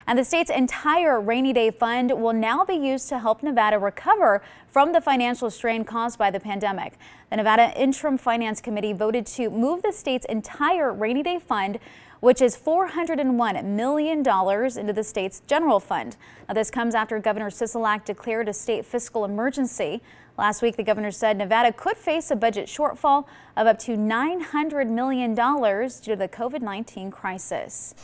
And the state's entire rainy day fund will now be used to help Nevada recover from the financial strain caused by the pandemic. The Nevada Interim Finance Committee voted to move the state's entire rainy day fund, which is $401 million, into the state's general fund. Now, this comes after Governor Sisolak declared a state fiscal emergency. Last week, the governor said Nevada could face a budget shortfall of up to $900 million due to the COVID-19 crisis.